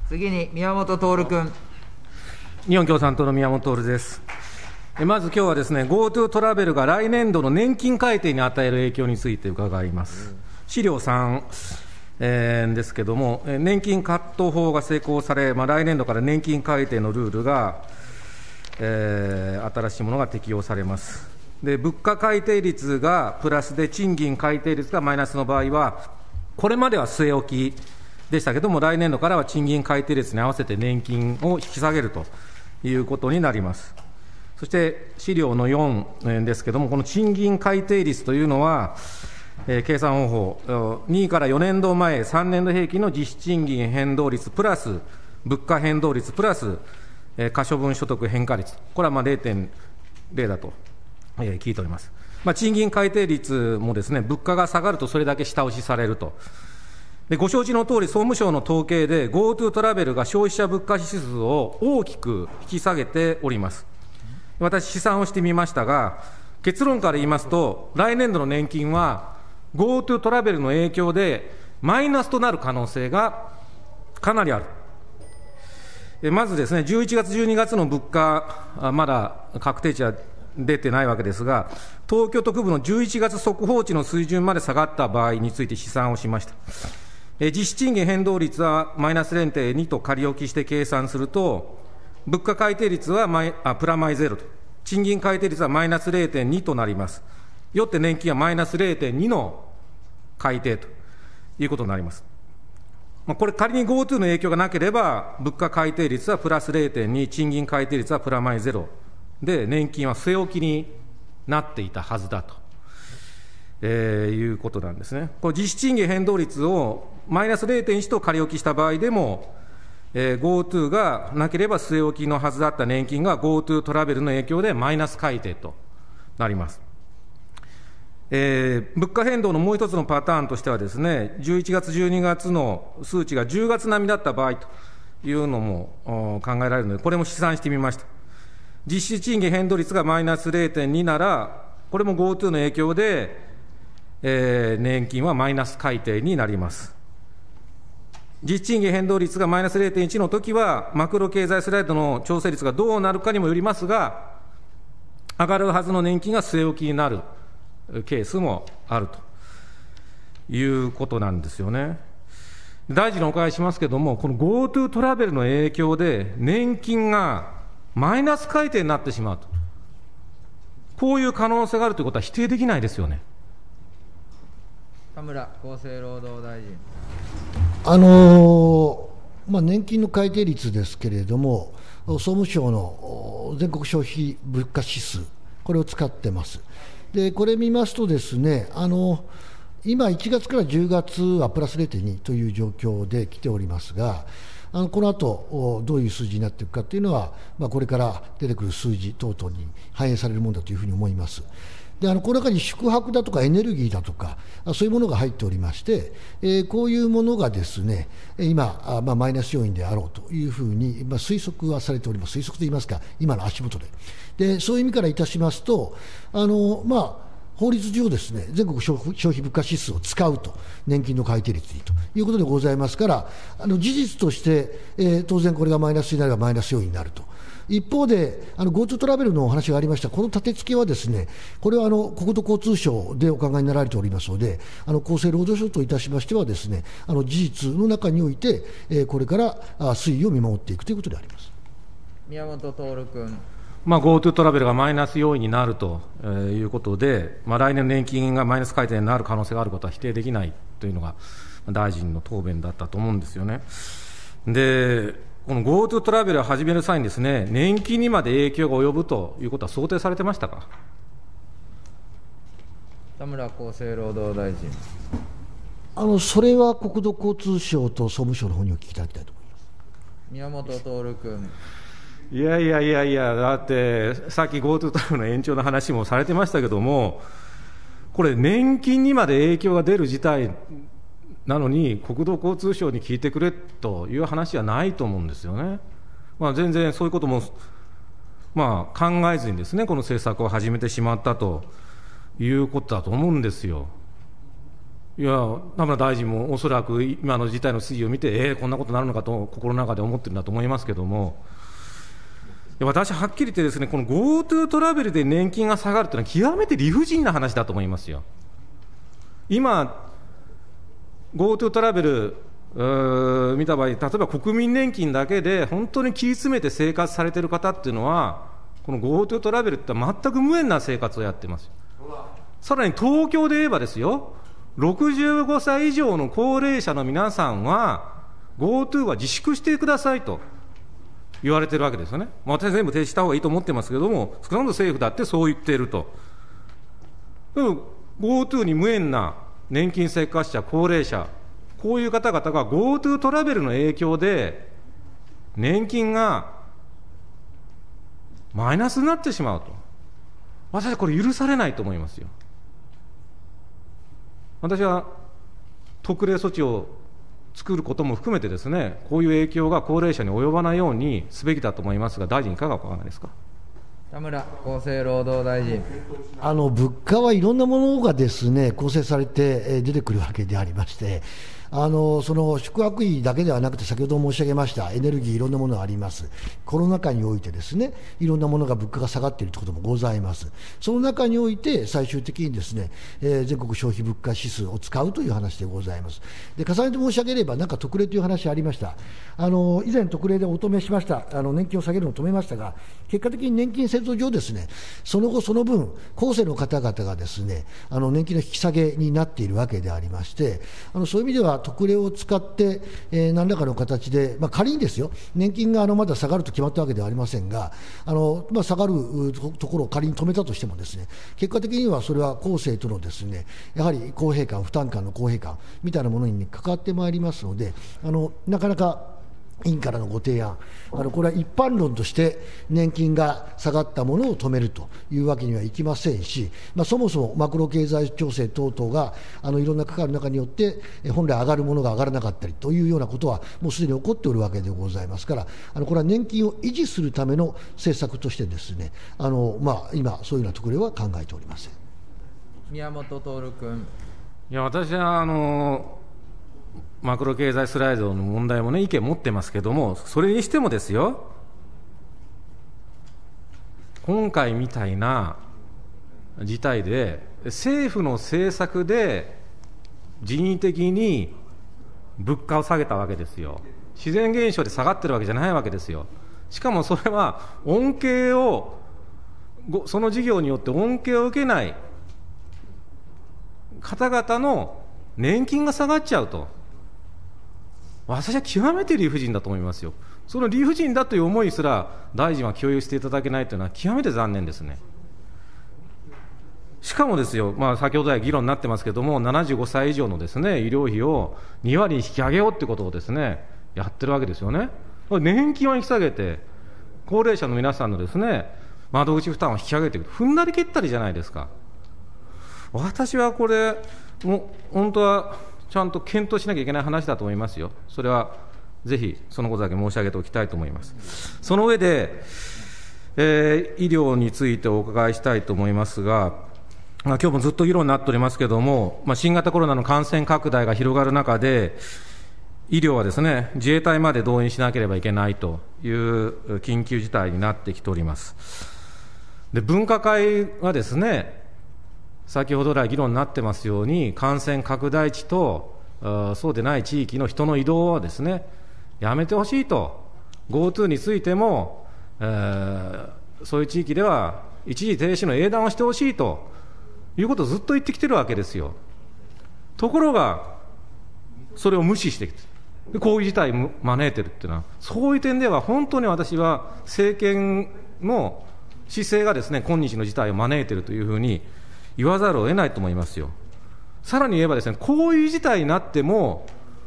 次に宮本徹君。 日本共産党の宮本徹です。まず今日はですね、GoTo トラベルが来年度の年金改定に与える影響について伺います。資料3、ですけども、年金カット法が施行され、来年度から年金改定のルールが、新しいものが適用されます。で、物価改定率がプラスで賃金改定率がマイナスの場合は、これまでは据え置きでしたけども、来年度からは賃金改定率に合わせて年金を引き下げるということになります。そして資料の4ですけども、この賃金改定率というのは、計算方法、2から4年度前、3年度平均の実質賃金変動率プラス物価変動率プラス可処分所得変化率、これは0.0 だと聞いております。賃金改定率もですね、物価が下がるとそれだけ下押しされると。で、ご承知のとおり、総務省の統計で GoTo トラベルが消費者物価指数を大きく引き下げております。私、試算をしてみましたが、結論から言いますと、来年度の年金は GoTo トラベルの影響でマイナスとなる可能性がかなりある。まずですね、11月、12月の物価、まだ確定値は出てないわけですが、東京都区部の11月速報値の水準まで下がった場合について試算をしました。実質賃金変動率はマイナス 0.2 と仮置きして計算すると、物価改定率はプラマイゼロと、賃金改定率はマイナス 0.2 となります。よって年金はマイナス 0.2 の改定ということになります。これ、仮に GoTo の影響がなければ、物価改定率はプラス 0.2、賃金改定率はプラマイゼロで、年金は据え置きになっていたはずだと、いうことなんですね。これ実質賃金変動率をマイナス 0.1 と仮置きした場合でも、GoTo がなければ据え置きのはずだった年金が GoTo トラベルの影響でマイナス改定となります。物価変動のもう一つのパターンとしてはですね、11月、12月の数値が10月並みだった場合というのも考えられるので、これも試算してみました。実質賃金変動率がマイナス 0.2 なら、これも GoTo の影響で、年金はマイナス改定になります。実質賃金変動率がマイナス 0.1 のときは、マクロ経済スライドの調整率がどうなるかにもよりますが、上がるはずの年金が据え置きになるケースもあるということなんですよね。大臣にお伺いしますけれども、この GoTo トラベルの影響で、年金がマイナス改定になってしまうと、こういう可能性があるということは否定できないですよね。 田村厚生労働大臣。 年金の改定率ですけれども、総務省の全国消費物価指数、これを使ってます。で、これ見ますとですね、今、1月から10月はプラス 0.2 という状況で来ておりますが、この後どういう数字になっていくかというのは、これから出てくる数字等々に反映されるものだというふうに思います。で、この中に宿泊だとかエネルギーだとか、そういうものが入っておりまして、こういうものがですね、今、マイナス要因であろうというふうに、推測はされております。推測といいますか、今の足元で。で、そういう意味からいたしますと、法律上ですね、全国消費物価指数を使うと、年金の改定率にということでございますから、事実として、当然これがマイナスになればマイナス要因になると。一方で、GoTo トラベルのお話がありました、この立て付けはですね、これは国土交通省でお考えになられておりますので、厚生労働省といたしましてはですね、事実の中において、これから推移を見守っていくということであります。 宮本徹君。 GoTo トラベルがマイナス要因になるということで、来年の年金がマイナス改定になる可能性があることは否定できないというのが大臣の答弁だったと思うんですよね。で、この GoTo トラベルを始める際にですね、年金にまで影響が及ぶということは想定されてましたか。 田村厚生労働大臣。 それは国土交通省と総務省の方にお聞きいただきたいと思います。 宮本徹君。 いや、だって、さっき GoTo トラベルの延長の話もされてましたけども、これ、年金にまで影響が出る事態なのに、国土交通省に聞いてくれという話はないと思うんですよね。全然そういうことも、考えずにですね、この政策を始めてしまったということだと思うんですよ。 いや、田村大臣もおそらく今の事態の推移を見て、こんなことになるのかと心の中で思ってるんだと思いますけども、私、はっきり言ってですね、この GoTo トラベルで年金が下がるというのは極めて理不尽な話だと思いますよ。今、GoTo トラベル見た場合、例えば国民年金だけで本当に切り詰めて生活されている方っていうのは、この GoTo トラベルって全く無縁な生活をやってます。さらに東京で言えばですよ、65歳以上の高齢者の皆さんは GoTo は自粛してくださいと言われてるわけですよね。私は全部停止した方がいいと思ってますけれども、少なくとも政府だってそう言っていると。でも GoTo に無縁な年金生活者、高齢者、こういう方々が GoTo トラベルの影響で年金がマイナスになってしまうと、私はこれ許されないと思いますよ。私は特例措置を作ることも含めてですね、こういう影響が高齢者に及ばないようにすべきだと思いますが、大臣いかがお考えですか。 田村厚生労働大臣。 物価はいろんなものがですね構成されて出てくるわけでありまして、その宿泊費だけではなくて、先ほど申し上げましたエネルギー、いろんなものがあります。コロナ禍においてですね、いろんなものが物価が下がっているということもございます。その中において最終的にですね、全国消費物価指数を使うという話でございます。で、重ねて申し上げれば、なんか特例という話ありました。以前特例でお止めしました、年金を下げるのを止めましたが、結果的に年金制度上ですね、その後その分後世の方々がですね、年金の引き下げになっているわけでありまして、そういう意味では特例を使って、何らかの形で、仮にですよ、年金がまだ下がると決まったわけではありませんが、下がるところを仮に止めたとしてもですね、結果的にはそれは後世とのですね、やはり公平感、負担感の公平感みたいなものに関わってまいりますので、なかなか委員からのご提案、これは一般論として年金が下がったものを止めるというわけにはいきませんし、そもそもマクロ経済調整等々がいろんな関わる中によって本来上がるものが上がらなかったりというようなことはもうすでに起こっておるわけでございますから、これは年金を維持するための政策としてですね、今そういうような特例は考えておりません。 宮本徹君。 いや、私はマクロ経済スライドの問題もね、意見持ってますけども、それにしてもですよ、今回みたいな事態で、政府の政策で人為的に物価を下げたわけですよ。自然現象で下がってるわけじゃないわけですよ。しかもそれは恩恵を、その事業によって恩恵を受けない方々の年金が下がっちゃうと、私は極めて理不尽だと思いますよ。その理不尽だという思いすら大臣は共有していただけないというのは極めて残念ですね。しかもですよ、先ほど来議論になってますけれども、75歳以上のですね、医療費を2割に引き上げようということをですね、やってるわけですよね。年金を引き下げて、高齢者の皆さんのですね、窓口負担を引き上げていく、踏んだり蹴ったりじゃないですか。私はこれ、もう本当はちゃんと検討しなきゃいけない話だと思いますよ。それはぜひそのことだけ申し上げておきたいと思います。その上で、医療についてお伺いしたいと思いますが、今日もずっと議論になっておりますけれども、新型コロナの感染拡大が広がる中で、医療はですね、自衛隊まで動員しなければいけないという緊急事態になってきております。で、分科会はですね、先ほど来議論になってますように、感染拡大地とそうでない地域の人の移動はですね、やめてほしいと、GoTo についても、そういう地域では一時停止の英断をしてほしいということをずっと言ってきてるわけですよ。ところが、それを無視してきて、こういう事態を招いてるっていうのは、そういう点では本当に私は政権の姿勢がですね、今日の事態を招いているというふうに言わざるを得ないと思いますよ。さらに言えばですね、こういう事態になっても、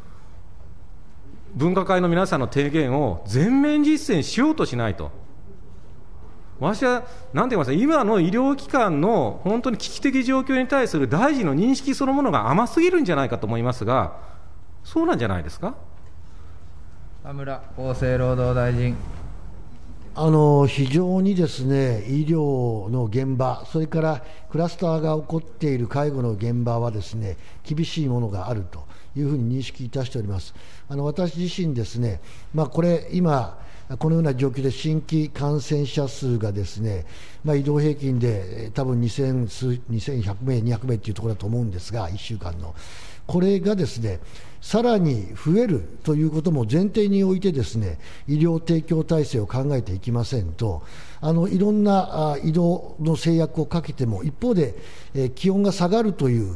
分科会の皆さんの提言を全面実践しようとしないと。私は、なんて言いますか、今の医療機関の本当に危機的状況に対する大臣の認識そのものが甘すぎるんじゃないかと思いますが、そうなんじゃないですか。 田村厚生労働大臣。 非常にですね、医療の現場、それからクラスターが起こっている介護の現場はですね、厳しいものがあるというふうに認識いたしております。私自身ですね、これ、今、このような状況で新規感染者数がですね、移動平均で多分2100名、200名というところだと思うんですが、1週間の。これがですね、さらに増えるということも前提においてですね、医療提供体制を考えていきませんと、いろんな移動の制約をかけても、一方で、気温が下がるという、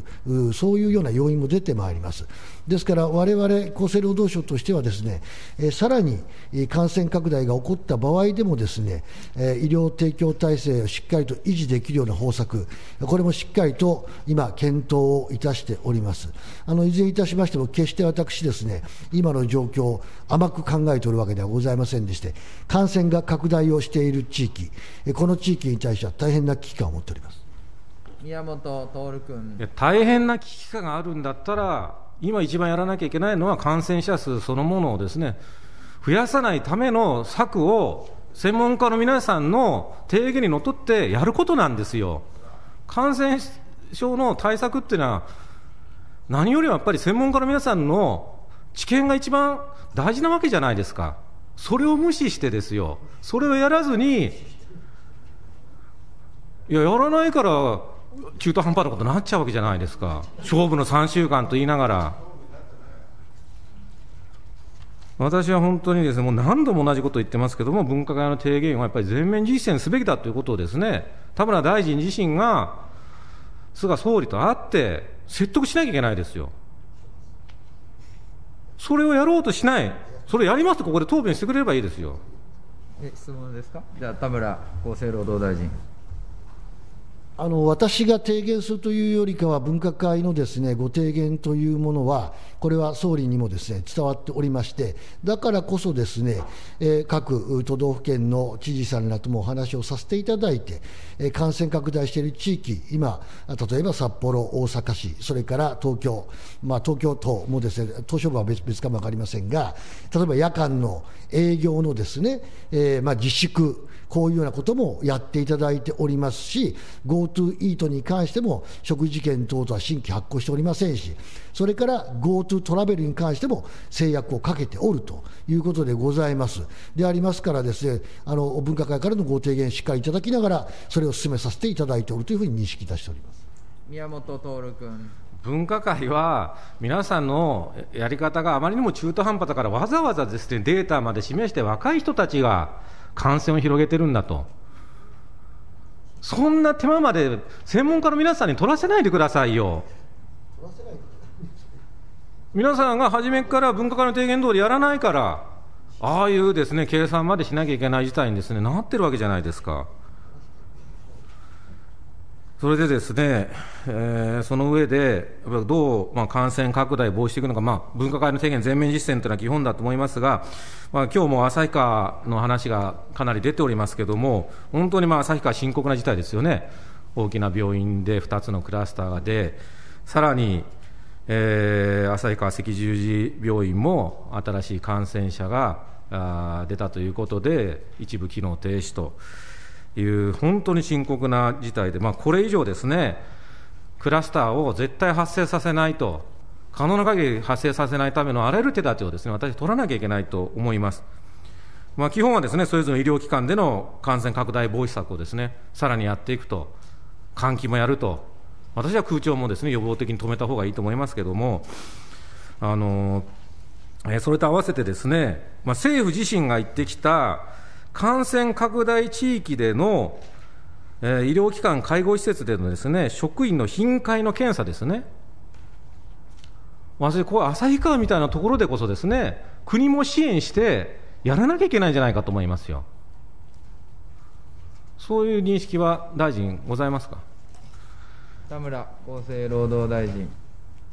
そういうような要因も出てまいります。ですから、我々厚生労働省としてはですね、さらに感染拡大が起こった場合でもですね、医療提供体制をしっかりと維持できるような方策、これもしっかりと今、検討をいたしております。いずれいたしましても、決して私ですね、今の状況を甘く考えておるわけではございませんでして、感染が拡大をしている地域、この地域に対しては大変な危機感を持っております。 宮本徹君。 大変な危機感があるんだったら、今一番やらなきゃいけないのは感染者数そのものをですね、増やさないための策を専門家の皆さんの提言にのっとってやることなんですよ。感染症の対策っていうのは、何よりもやっぱり専門家の皆さんの知見が一番大事なわけじゃないですか。それを無視してですよ、それをやらずに、やらないから中途半端なことになっちゃうわけじゃないですか。勝負の3週間と言いながら。私は本当にですね、もう何度も同じことを言ってますけども、分科会の提言はやっぱり全面実践すべきだということをですね、田村大臣自身が菅総理と会って説得しなきゃいけないですよ。それをやろうとしない、それやりますとここで答弁してくれればいいですよ。 質問ですか。じゃあ田村厚生労働大臣。 私が提言するというよりかは、分科会のですね、ご提言というものは、これは総理にもですね、伝わっておりまして、だからこそですね、各都道府県の知事さんらともお話をさせていただいて、感染拡大している地域、今、例えば札幌、大阪市、それから東京、東京都もですね、島しょ部は別かも分かりませんが、例えば夜間の営業のですね、自粛、こういうようなこともやっていただいておりますし、GoTo イートに関しても食事券等々は新規発行しておりませんし、それから GoTo トラベルに関しても制約をかけておるということでございます。でありますからですね、分科会からのご提言しっかりいただきながら、それを進めさせていただいておるというふうに認識いたしております。 宮本徹君。 分科会は皆さんのやり方があまりにも中途半端だから、わざわざですね、データまで示して若い人たちが感染を広げてるんだと、そんな手間まで専門家の皆さんに取らせないでくださいよ。皆さんが初めから分科会の提言通りやらないから、ああいうですね、計算までしなきゃいけない事態にですね、なってるわけじゃないですか。それでですね、その上で、どう、感染拡大を防止していくのか、分科会の提言、全面実践というのは基本だと思いますが、今日も旭川の話がかなり出ておりますけれども、本当に旭川、深刻な事態ですよね、大きな病院で2つのクラスターが出、さらに、旭川赤十字病院も新しい感染者が出たということで、一部機能停止と。いう本当に深刻な事態で、これ以上ですね、クラスターを絶対発生させないと、可能な限り発生させないためのあらゆる手立てをですね、私、取らなきゃいけないと思います。基本はですね、それぞれの医療機関での感染拡大防止策をですね、さらにやっていくと、換気もやると、私は空調もですね、予防的に止めた方がいいと思いますけれども、それと合わせてですね、政府自身が言ってきた感染拡大地域での、医療機関、介護施設でのですね、職員の頻回の検査ですね、こう旭川みたいなところでこそですね、国も支援してやらなきゃいけないんじゃないかと思いますよ。そういう認識は大臣、ございますか。 田村厚生労働大臣。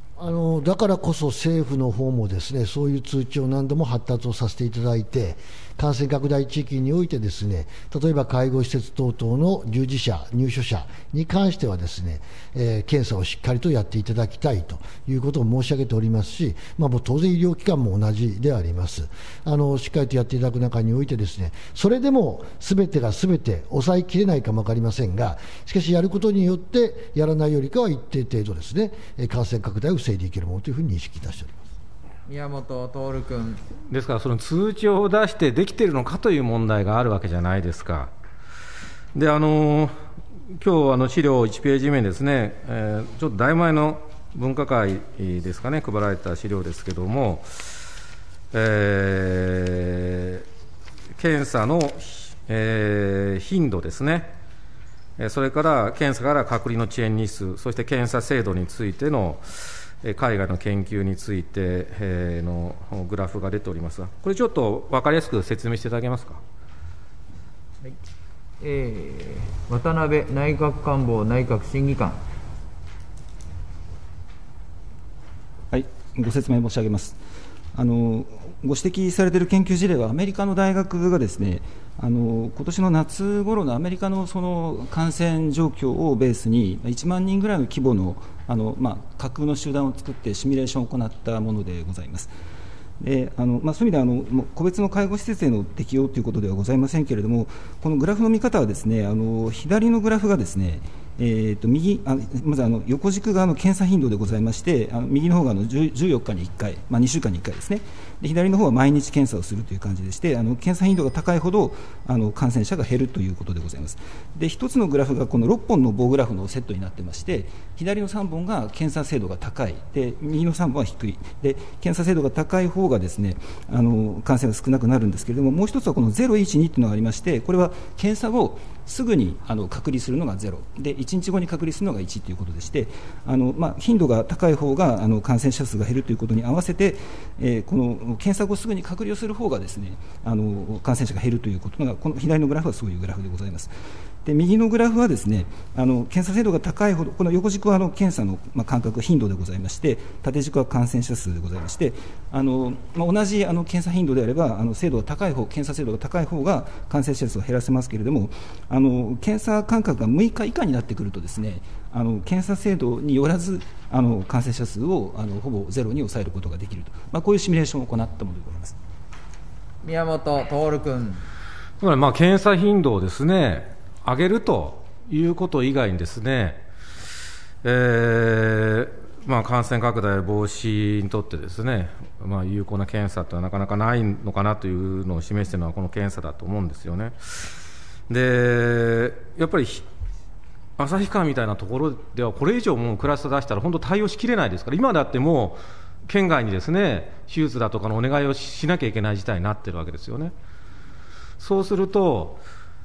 だからこそ政府の方もですね、そういう通知を何度も発達をさせていただいて、 感染拡大地域においてですね、例えば介護施設等々の従事者、入所者に関してはですね、検査をしっかりとやっていただきたいということを申し上げておりますし、もう当然医療機関も同じであります。しっかりとやっていただく中においてですね、それでも全てが全て抑えきれないかも分かりませんが、しかしやることによってやらないよりかは一定程度ですね、感染拡大を防いでいけるものというふうに認識いたしております。 宮本徹君。 ですから、その通知を出してできているのかという問題があるわけじゃないですか。で、今日資料1ページ目ですね、ちょっとだいぶ前の分科会ですかね、配られた資料ですけれども、検査の、頻度ですね、それから検査から隔離の遅延日数、そして検査精度についての海外の研究についてのグラフが出ておりますが、これちょっと分かりやすく説明していただけますか。 はい、渡辺内閣官房内閣審議官。 はい、ご説明申し上げます。ご指摘されている研究事例は、アメリカの大学がですね、今年の夏頃のアメリカのその感染状況をベースに、1万人ぐらいの規模の架空の集団を作ってシミュレーションを行ったものでございます。でそういう意味では個別の介護施設への適用ということではございませんけれども、このグラフの見方はですね、左のグラフがですね、まず横軸が検査頻度でございまして、右の方が14日に1回、2週間に1回ですね、で左の方は毎日検査をするという感じでして、検査頻度が高いほど感染者が減るということでございます。で、一つのグラフがこの6本の棒グラフのセットになってまして、左の3本が検査精度が高い、で右の3本は低い、で検査精度が高い方がですね、感染が少なくなるんですけれども、もう一つはこの0、1、2というのがありまして、これは検査後すぐに隔離するのが0で、1日後に隔離するのが1ということでして、頻度が高い方が感染者数が減るということに合わせて、この検査後すぐに隔離をする方がですね、感染者が減るということが、この左のグラフはそういうグラフでございます。で、右のグラフはですね、検査精度が高いほど、この横軸は検査の間隔、頻度でございまして、縦軸は感染者数でございまして、同じ検査頻度であれば、精度が高い方、検査精度が高い方が感染者数を減らせますけれども、検査間隔が6日以下になってくるとですね、検査精度によらず感染者数をほぼゼロに抑えることができると、こういうシミュレーションを行ったものでございます。 宮本徹君。 つまり検査頻度をですね、上げるということ以外にですね、感染拡大防止にとってですね、有効な検査というのはなかなかないのかなというのを示しているのはこの検査だと思うんですよね。で、やっぱり旭川みたいなところではこれ以上もうクラスター出したら本当対応しきれないですから、今だってもう県外にですね、手術だとかのお願いをしなきゃいけない事態になっているわけですよね。そうすると、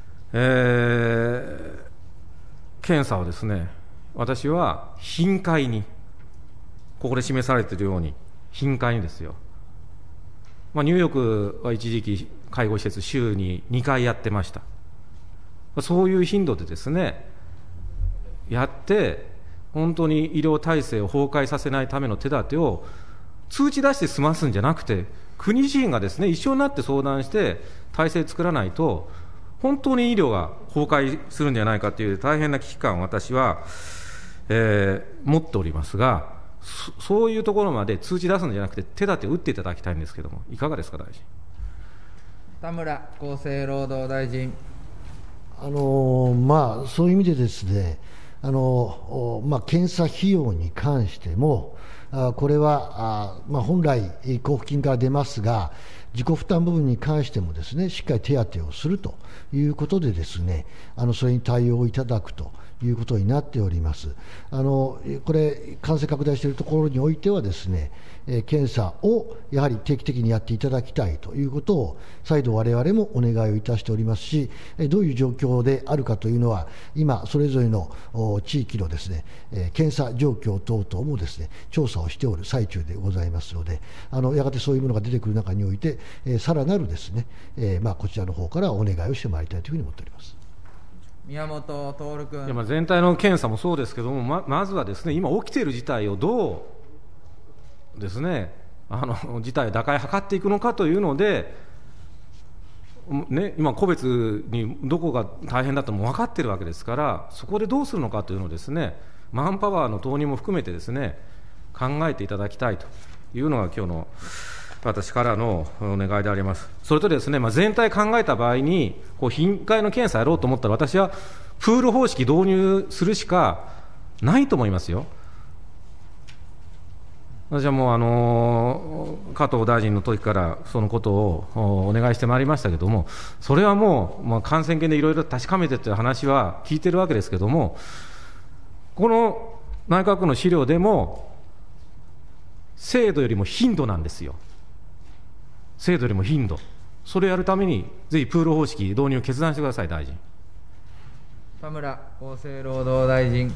検査をですね、私は頻回に、ここで示されているように頻回にですよ、ニューヨークは一時期介護施設週に2回やってました。そういう頻度でですねやって、本当に医療体制を崩壊させないための手立てを通知出して済ますんじゃなくて、国自身がですね一緒になって相談して体制作らないと、本当に医療が崩壊するんじゃないかという大変な危機感を私は、持っておりますが、そういうところまで通知出すんじゃなくて手立てを打っていただきたいんですけれども、いかがですか、大臣。 田村厚生労働大臣。 そういう意味でですね、検査費用に関しても、これは本来、交付金から出ますが、自己負担部分に関してもですね、しっかり手当てをするということでですね、それに対応いただくということになっております。これ、感染拡大しているところにおいてはですね、検査をやはり定期的にやっていただきたいということを再度我々もお願いをいたしておりますし、どういう状況であるかというのは今それぞれの地域のですね、検査状況等々もですね調査をしておる最中でございますので、やがてそういうものが出てくる中において、さらなるですね、こちらの方からお願いをしてまいりたいというふうに思っております。 宮本徹君。 全体の検査もそうですけども、まずはですね、今起きている事態をどうですね、事態打開を図っていくのかというので、 ね、今、個別にどこが大変だとも分かってるわけですから、そこでどうするのかというのをですね、マンパワーの投入も含めてですね、考えていただきたいというのが今日の私からのお願いであります。それとですね、全体考えた場合に、頻回の検査やろうと思ったら、私はプール方式導入するしかないと思いますよ。私はもう加藤大臣の時からそのことをお願いしてまいりましたけれども、それはもう、感染研でいろいろ確かめてという話は聞いてるわけですけれども、この内閣府の資料でも、精度よりも頻度なんですよ。精度よりも頻度。それをやるために、ぜひプール方式導入を決断してください、大臣。 田村厚生労働大臣。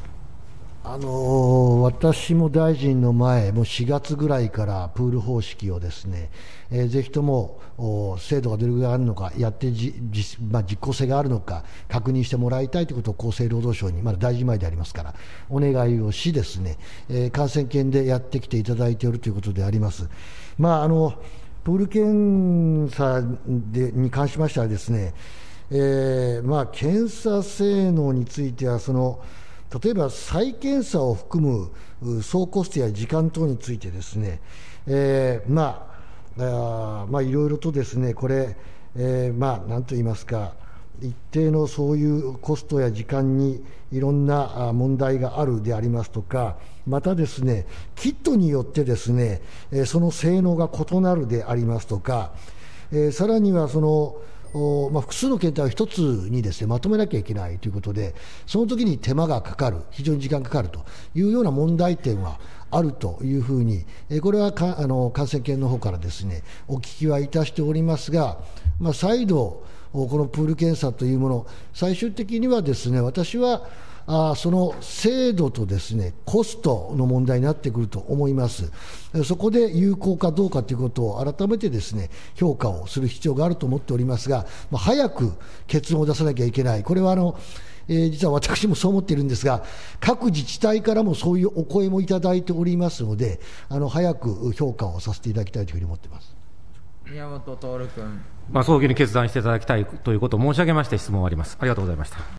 私も大臣の前、もう4月ぐらいからプール方式をですね、ぜひとも制度がどれぐらいあるのか、やって実効性があるのか、確認してもらいたいということを厚生労働省に、まだ大臣前でありますから、お願いをしですね、感染研でやってきていただいているということであります。プール検査に関しましてはですね、検査性能については例えば再検査を含む総コストや時間等についてですね、いろいろとですね、これ、なんと言いますか、一定のそういうコストや時間にいろんな問題があるでありますとか、またですね、キットによってですね、その性能が異なるでありますとか、さらには複数の検体を一つにですね、まとめなきゃいけないということで、その時に手間がかかる、非常に時間がかかるというような問題点はあるというふうに、これは感染研の方からですね、お聞きはいたしておりますが、再度、このプール検査というもの、最終的にはですね、私はその精度とですね、コストの問題になってくると思います。そこで有効かどうかということを改めてですね、評価をする必要があると思っておりますが、早く結論を出さなきゃいけない。これは実は私もそう思っているんですが、各自治体からもそういうお声もいただいておりますので、早く評価をさせていただきたいというふうに思っています。 宮本徹君。 早期に決断していただきたいということを申し上げまして、質問を終わります。ありがとうございました。